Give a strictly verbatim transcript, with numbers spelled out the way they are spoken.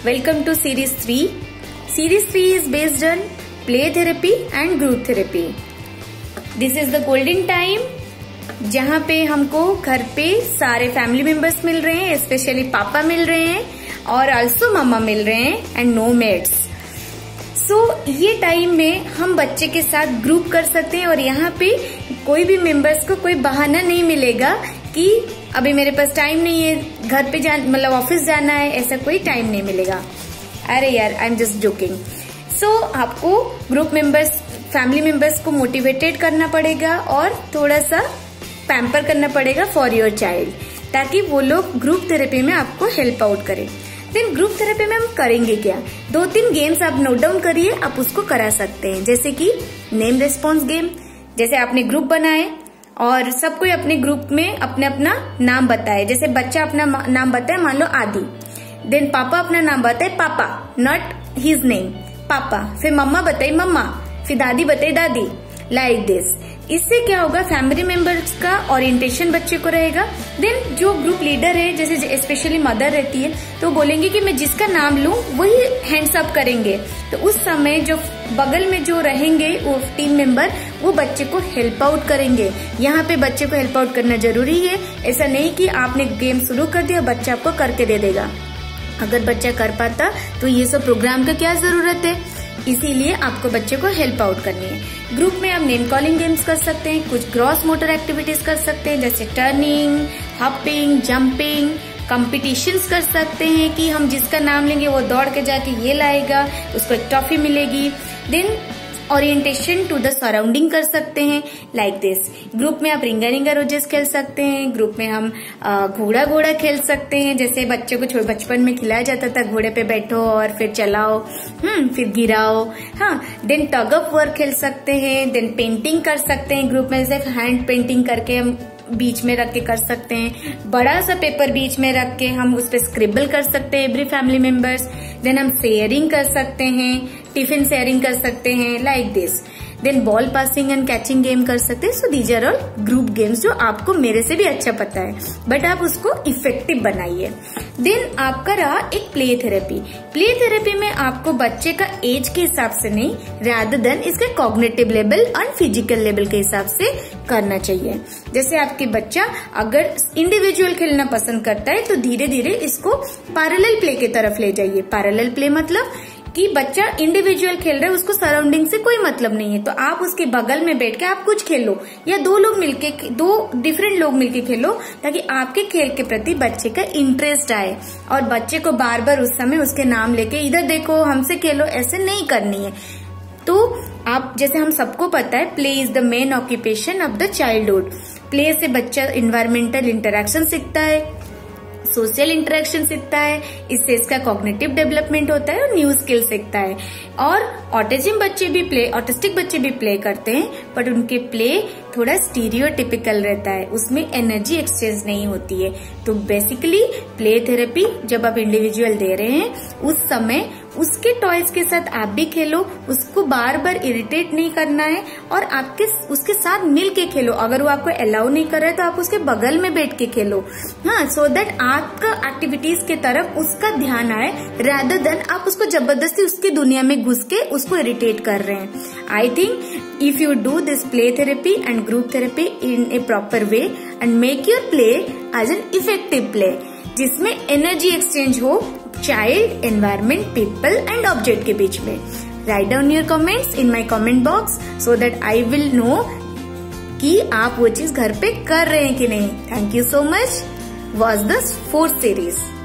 Welcome to series three. Series three is based on play therapy and group therapy. This is the golden time जहाँ पे हमको घर पे सारे family members मिल रहे हैं, स्पेशली पापा मिल रहे हैं और आल्सो मामा मिल रहे हैं एंड नो मेट्स. सो ये टाइम में हम बच्चे के साथ ग्रुप कर सकते हैं और यहाँ पे कोई भी मेंबर्स को कोई बहाना नहीं मिलेगा कि अभी मेरे पास टाइम नहीं है, घर पे जा मतलब ऑफिस जाना है, ऐसा कोई टाइम नहीं मिलेगा. अरे यार, I am just joking. So आपको ग्रुप मेंबर्स, फैमिली मेंबर्स को मोटिवेटेड करना पड़ेगा और थोड़ा सा पैम्पर करना पड़ेगा फॉर योर चाइल्ड, ताकि वो लोग ग्रुप थेरेपी में आपको हेल्प आउट करें. देन ग्रुप थेरेपी में हम करेंगे क्या? दो तीन गेम्स आप नोट डाउन करिए, आप उसको करा सकते हैं. जैसे कि नेम रेस्पॉन्स गेम. जैसे आपने ग्रुप बनाए और सब कोई अपने ग्रुप में अपने अपना नाम बताए. जैसे बच्चा अपना नाम बताए, मान लो आदि. देन पापा अपना नाम बताए पापा, नॉट हिज नेम, पापा. फिर मम्मा बताई मम्मा, फिर दादी बताई दादी, लाइक दिस. इससे क्या होगा, फैमिली मेंबर्स का ओरिएंटेशन बच्चे को रहेगा. देन जो ग्रुप लीडर है, जैसे स्पेशली मदर रहती है, तो बोलेंगे कि मैं जिसका नाम लूं वही हैंड्स अप करेंगे. तो उस समय जो बगल में जो रहेंगे वो टीम मेंबर, वो बच्चे को हेल्प आउट करेंगे. यहाँ पे बच्चे को हेल्प आउट करना जरूरी है. ऐसा नहीं कि आपने गेम शुरू कर दिया, बच्चा आपको करके दे देगा. अगर बच्चा कर पाता तो ये सब प्रोग्राम का क्या जरूरत है. इसीलिए आपको बच्चे को हेल्प आउट करनी है. ग्रुप में आप नेम कॉलिंग गेम्स कर सकते हैं, कुछ क्रॉस मोटर एक्टिविटीज कर सकते हैं, जैसे टर्निंग, हॉपिंग, जंपिंग. कंपटीशंस कर सकते हैं कि हम जिसका नाम लेंगे वो दौड़ के जाके ये लाएगा, उसको एक ट्रॉफी मिलेगी. Then orientation to the surrounding कर सकते हैं, लाइक दिस. ग्रुप में आप रिंगा रिंगा रोजेस खेल सकते हैं. ग्रुप में हम घोड़ा घोड़ा खेल सकते हैं. जैसे बच्चों को बचपन में खिलाया जाता था, घोड़े पे बैठो और फिर चलाओ, हम्म फिर गिराओ. हाँ. देन टग ऑफ वर्क खेल सकते हैं. देन पेंटिंग कर सकते हैं ग्रुप में. जैसे हैंड पेंटिंग करके हम बीच में रख के कर सकते हैं. बड़ा सा पेपर बीच में रख के हम उस पर स्क्रिबल कर सकते हैं, एवरी फैमिली मेंबर्स. देन हम शेयरिंग कर सकते हैं, टिफिन शेयरिंग कर सकते हैं, like this. Then ball passing and catching game कर सकते हैं. So these are all group games जो आपको मेरे से भी अच्छा पता है, बट आप उसको इफेक्टिव बनाइए. देन आपका रहा एक प्ले थेरेपी. प्ले थेरेपी में आपको बच्चे का एज के हिसाब से नहीं, रादर देन इसके कॉग्निटिव लेवल और फिजिकल लेवल के हिसाब से करना चाहिए. जैसे आपके बच्चा अगर इंडिविजुअल खेलना पसंद करता है तो धीरे धीरे इसको पैरेलल प्ले की तरफ ले जाइए. पैरेलल प्ले मतलब कि बच्चा इंडिविजुअल खेल रहा है, उसको सराउंडिंग से कोई मतलब नहीं है, तो आप उसके बगल में बैठ के आप कुछ खेलो, या दो लोग मिलके, दो डिफरेंट लोग मिलके खेलो, ताकि आपके खेल के प्रति बच्चे का इंटरेस्ट आए. और बच्चे को बार बार उस समय उसके नाम लेके इधर देखो हमसे खेलो ऐसे नहीं करनी है. तो आप, जैसे हम सबको पता है, play is the main occupation of the childhood. Play से बच्चा इन्वायरमेंटल इंटरेक्शन सीखता है, सोशल इंटरेक्शन सीखता है, इससे इसका कॉग्निटिव डेवलपमेंट होता है और न्यू स्किल सीखता है. और ऑटिज्म बच्चे भी प्ले, ऑटिस्टिक बच्चे भी प्ले करते हैं, बट उनके प्ले थोड़ा स्टीरियोटिपिकल रहता है, उसमें एनर्जी एक्सचेंज नहीं होती है. तो बेसिकली प्ले थेरेपी जब आप इंडिविजुअल दे रहे हैं, उस समय उसके टॉयज के साथ आप भी खेलो, उसको बार बार इरिटेट नहीं करना है और आपके उसके साथ मिल के खेलो. अगर वो आपको अलाउ नहीं कर रहा है तो आप उसके बगल में बैठ के खेलो. हाँ, सो दैट आपका एक्टिविटीज के तरफ उसका ध्यान आए, रादर देन आप उसको जबरदस्ती उसकी दुनिया में घुस के उसको इरिटेट कर रहे हैं. I think if you do this play therapy and group therapy in a proper way and make your play as an effective play, जिसमें एनर्जी एक्सचेंज हो child, environment, people and object के बीच में. Write down your comments in my comment box so that I will know कि आप वो चीज घर पे कर रहे हैं कि नहीं. Thank you so much. Watch this fourth series.